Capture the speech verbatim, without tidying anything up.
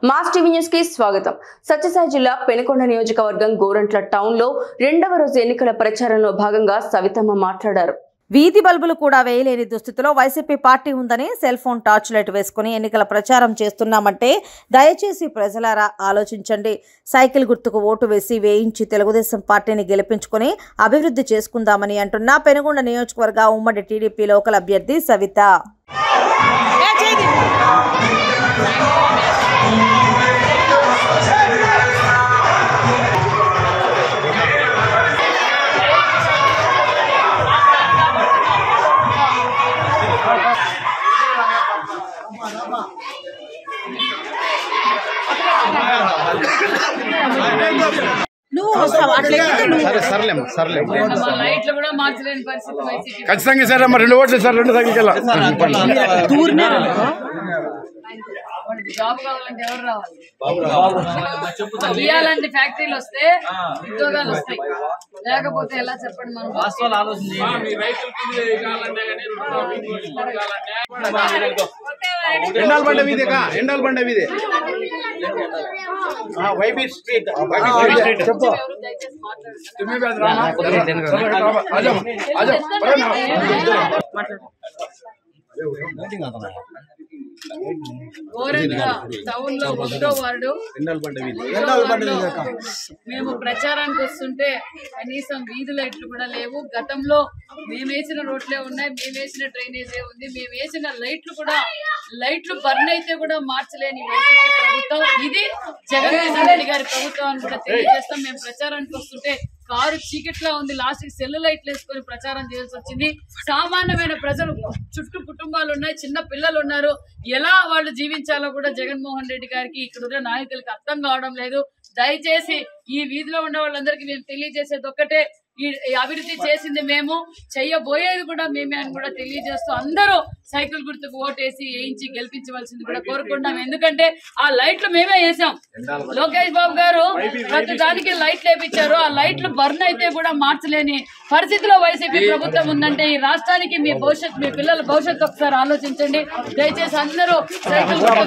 Mass TV news కి స్వాగతం. సత్యసాయి జిల్లా పెనుకొండ నియోజకవర్గం గోరంట్ల టౌన్ లో రెండవ రోజు ఎన్నికల ప్రచారంలో భాగంగా సవితమ్మ మాట్లాడారు. వీధి బల్బులు కూడా వేయలేని దుస్థితిలో వైసీపీ పార్టీ ఉందని సెల్ ఫోన్ టార్చ్ లైట్ వేసుకుని ఎన్నికల ప్రచారం చేస్తున్నామంటే దయచేసి ప్రజలారా ఆలోచించండి. సైకిల్ గుర్తుకు ఓటు వేసి వేయించి తెలుగుదేశం పార్టీని గెలిపించుకుని అభివృద్ధి చేసుకుందామని అంటున్న పెనుగొండ నియోజకవర్గ ఉమ్మడి టీడీపీ లోకల్ అభ్యర్థి సవిత. ఖచ్చితంగా సార్ అమ్మ రెండు ఓట్లు సార్ రెండు తగ్గికెళ్ళా జాబ్ కావాలంటే ఎవరు రావాలి? ఇయ్యాలంటే ఫ్యాక్టరీలు వస్తే ఉద్యోగాలు వస్తాయి, లేకపోతే ఎలా చెప్పండి? మనం ఎండాల బండ వీధి ఎండాల బండ వీధి వైబీ స్ట్రీట్ చెప్పు. టౌన్ లో ఒకటో వార్డు మేము ప్రచారానికి వస్తుంటే కనీసం వీధి లైట్లు కూడా లేవు. గతంలో మేము వేసిన రోడ్లే ఉన్నాయి, మేము వేసిన డ్రైనేజే ఉంది, మేము వేసిన లైట్లు కూడా లైట్లు బర్న్ అయితే కూడా మార్చలేని వైసీపీ ప్రభుత్వం ఇది. జగన్మోహన్ రెడ్డి గారి ప్రభుత్వం అని కూడా తెలియజేస్తాం. మేము ప్రచారానికి వస్తుంటే కారు చీకట్లా ఉంది, లాస్ట్ కి సెల్ లైట్లు వేసుకొని ప్రచారం చేయాల్సి వచ్చింది. సామాన్యమైన ప్రజలు చుట్టూ కుటుంబాలు ఉన్నాయి, చిన్న పిల్లలు ఉన్నారు, ఎలా వాళ్ళు జీవించాలో కూడా జగన్మోహన్ రెడ్డి గారికి ఇక్కడ ఉన్న నాయకులకి అర్థం కావడం లేదు. దయచేసి ఈ వీధిలో ఉన్న వాళ్ళందరికీ మేము తెలియజేసేది ఒక్కటే, ఈ అభివృద్ధి చేసింది మేము, చెయ్యబోయేది కూడా మేమే అని కూడా తెలియజేస్తూ అందరూ సైకిల్ గుర్తుకు ఓటేసి వేయించి గెలిపించవలసింది కూడా కోరుకుంటాం. ఎందుకంటే ఆ లైట్లు మేమే వేసాం. లోకేష్ బాబు గారు ప్రతి దానికి లైట్లు వేయించారు, ఆ లైట్లు బర్న్ అయితే కూడా మార్చలేని పరిస్థితిలో వైసీపీ ప్రభుత్వం ఉందంటే ఈ రాష్ట్రానికి మీ భవిష్యత్తు, మీ పిల్లల భవిష్యత్తు ఒకసారి ఆలోచించండి. దయచేసి అందరూ సైకిల్